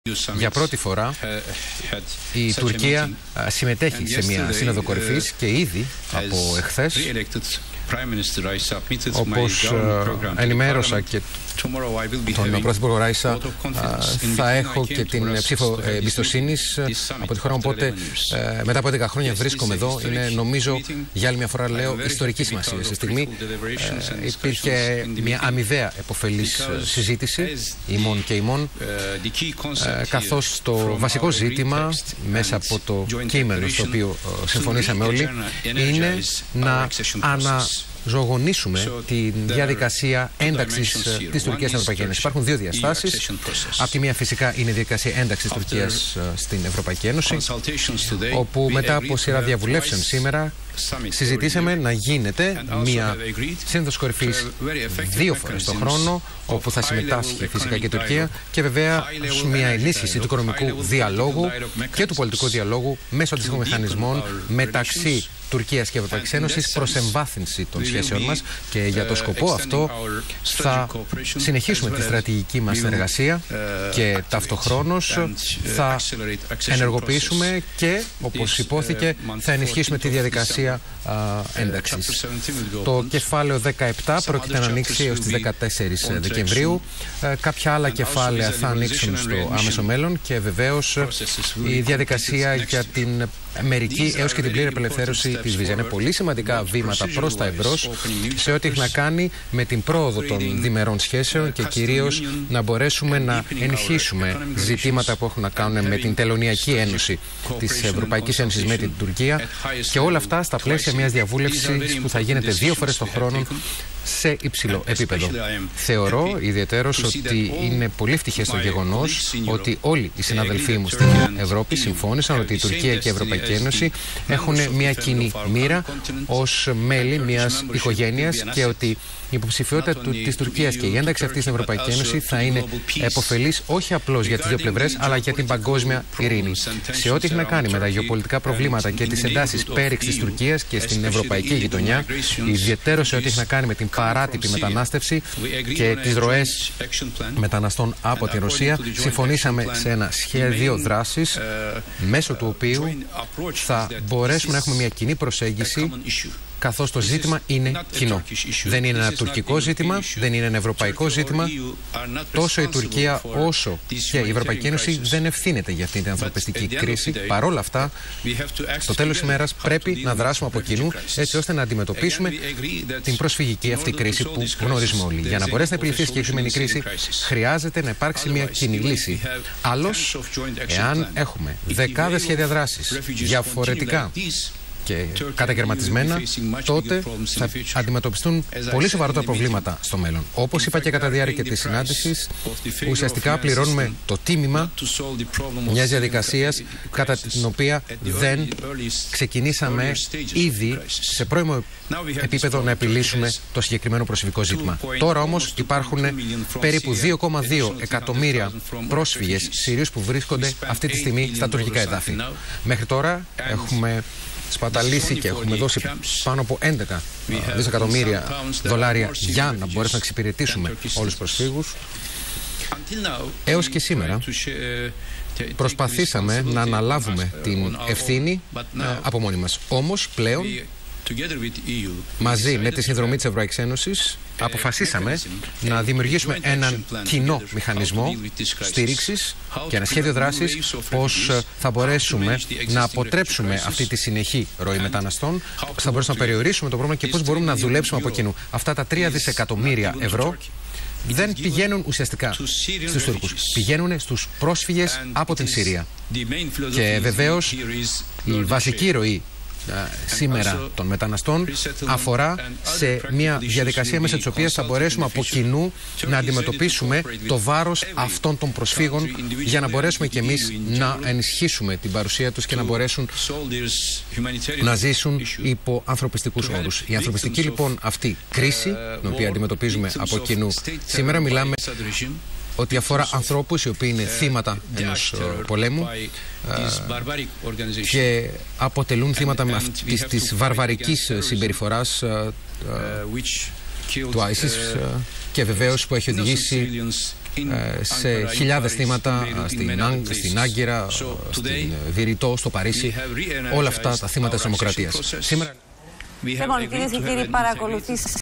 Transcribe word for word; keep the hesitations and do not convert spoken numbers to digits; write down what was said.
Για πρώτη φορά η Τουρκία συμμετέχει σε μια σύνοδο κορυφής και ήδη από εχθές, όπως ενημέρωσα και τον Πρωθυπουργό Ράισα, θα έχω και την ψήφο εμπιστοσύνης από τη χώρα μου. Οπότε μετά από έντεκα χρόνια βρίσκομαι εδώ. Είναι, νομίζω, για άλλη μια φορά λέω, ιστορική σημασία. Στη στιγμή υπήρχε μια αμοιβαία επωφελής συζήτηση ημών και ημών, καθώς το βασικό ζήτημα μέσα από το κείμενο στο οποίο συμφωνήσαμε όλοι είναι να ανα ζωγονίσουμε τη διαδικασία ένταξης της Τουρκίας στην Ευρωπαϊκή Ένωση. Υπάρχουν δύο διαστάσεις. Από τη μία φυσικά είναι η διαδικασία ένταξης της Τουρκίας στην Ευρωπαϊκή Ένωση, όπου μετά από σειρά διαβουλεύσεων σήμερα συζητήσαμε να γίνεται μια σύνοδος κορυφής δύο φορές το χρόνο, όπου θα συμμετάσχει φυσικά και η Τουρκία, και βέβαια μια ενίσχυση του οικονομικού διαλόγου και του πολιτικού διαλόγου μέσω αντίστοιχων μηχανισμών μεταξύ Τουρκίας και Ευρωπαϊκής Ένωσης προς εμβάθυνση των σχέσεων μας. Και για το σκοπό αυτό θα συνεχίσουμε τη στρατηγική μας συνεργασία και ταυτοχρόνως θα ενεργοποιήσουμε και, όπως υπόθηκε, θα ενισχύσουμε τη διαδικασία α, ένταξης. Το κεφάλαιο δεκαεπτά πρόκειται να ανοίξει έως τις δεκατέσσερις Δεκεμβρίου. Ε, κάποια άλλα κεφάλαια θα ανοίξουν στο άμεσο μέλλον και βεβαίως η διαδικασία για την μερική έως και την πλήρη απελευθέρωση της βίζα. Είναι πολύ σημαντικά βήματα προς τα εμπρός σε ό,τι έχει να κάνει με την πρόοδο των διμερών σχέσεων και κυρίως να μπορέσουμε να ενισχύσουμε ζητήματα που έχουν να κάνουν με την Τελωνειακή Ένωση της Ευρωπαϊκής Ένωσης με την Τουρκία, και όλα αυτά στα πλαίσια μιας διαβούλευσης που θα γίνεται δύο φορές το χρόνο σε υψηλό επίπεδο. Θεωρώ ιδιαιτέρως ότι είναι πολύ ευτυχές το γεγονός ότι όλοι οι συναδελφοί μου στην Ευρώπη συμφώνησαν ότι η Τουρκία και η Ευρωπαϊκή Ένωση έχουν μια κοινή μοίρα ως μέλη μιας οικογένειας, και ότι η υποψηφιότητα του, της Τουρκίας και η ένταξη αυτή στην Ευρωπαϊκή Ένωση θα είναι επωφελής όχι απλώς για τις δύο πλευρές, αλλά για την παγκόσμια ειρήνη. Σε ό,τι έχει να κάνει με τα γεωπολιτικά προβλήματα και τις εντάσεις πέριξ της Τουρκίας και στην ευρωπαϊκή γειτονιά, ιδιαίτερα σε ό,τι έχει να κάνει με την παράτυπη μετανάστευση και τις ροές μεταναστών από τη Ρωσία, συμφωνήσαμε σε ένα σχέδιο δράσης μέσω του οποίου θα μπορέσουμε να έχουμε μια κοινή προσέγγιση, καθώς το ζήτημα είναι κοινό. Δεν είναι ένα τουρκικό ζήτημα, δεν είναι ένα ευρωπαϊκό ζήτημα. Τόσο η Τουρκία όσο και η Ευρωπαϊκή Ένωση δεν ευθύνεται για αυτή την ανθρωπιστική κρίση. Παρ' όλα αυτά, στο τέλος της ημέρας πρέπει να δράσουμε από κοινού, έτσι ώστε να αντιμετωπίσουμε την προσφυγική αυτή κρίση που γνωρίζουμε όλοι. Για να μπορέσει να επιληθεί η συγκεκριμένη κρίση, χρειάζεται να υπάρξει μια κοινή λύση. Άλλως, εάν έχουμε δεκάδες σχέδια δράσης διαφορετικά και καταγερματισμένα, τότε θα αντιμετωπιστούν πολύ σοβαρότερα προβλήματα στο μέλλον. Όπως είπα και κατά τη διάρκεια της συνάντησης, ουσιαστικά πληρώνουμε το τίμημα μιας διαδικασίας κατά την οποία δεν ξεκινήσαμε ήδη σε πρώιμο επίπεδο να επιλύσουμε το συγκεκριμένο προσφυγικό ζήτημα. Τώρα όμως υπάρχουν περίπου δύο κόμμα δύο εκατομμύρια πρόσφυγες Σύριους που βρίσκονται αυτή τη στιγμή στα τουρκικά εδάφη. Μέχρι τώρα έχουμε σπαταλήσει και έχουμε δώσει πάνω από έντεκα δισεκατομμύρια δολάρια για να μπορέσουμε να εξυπηρετήσουμε όλους τους προσφύγους. Έως και σήμερα προσπαθήσαμε να αναλάβουμε την ευθύνη από μόνοι μας. Όμως πλέον, μαζί με τη συνδρομή της Ευρωπαϊκής Ένωσης, αποφασίσαμε να δημιουργήσουμε έναν κοινό μηχανισμό στήριξης και ένα σχέδιο δράσης, πώς θα μπορέσουμε να αποτρέψουμε αυτή τη συνεχή ροή μεταναστών, πώς θα μπορέσουμε να περιορίσουμε το πρόβλημα και πώς μπορούμε να δουλέψουμε από κοινού. Αυτά τα τρία δισεκατομμύρια ευρώ δεν πηγαίνουν ουσιαστικά στους Τούρκους, πηγαίνουν στους πρόσφυγες από την Συρία. Και βεβαίως η βασική ροή σήμερα των μεταναστών αφορά σε μια διαδικασία μέσα της οποίας θα μπορέσουμε από κοινού να αντιμετωπίσουμε το βάρος αυτών των προσφύγων, για να μπορέσουμε και εμείς να ενισχύσουμε την παρουσία τους και να μπορέσουν να ζήσουν υπό ανθρωπιστικούς όρους. Η ανθρωπιστική λοιπόν αυτή κρίση, την οποία αντιμετωπίζουμε από κοινού σήμερα, μιλάμε ότι αφορά ανθρώπους οι οποίοι είναι θύματα ενός πολέμου και αποτελούν θύματα αυτής της βαρβαρικής συμπεριφοράς του άισις, και βεβαίως που έχει οδηγήσει σε χιλιάδες θύματα στην Άγκυρα, στην Βηρητό, στο Παρίσι, όλα αυτά τα θύματα της τρομοκρατίας. Σήμερα... Λοιπόν, κυρίες και κύριοι, παρακολουθήστε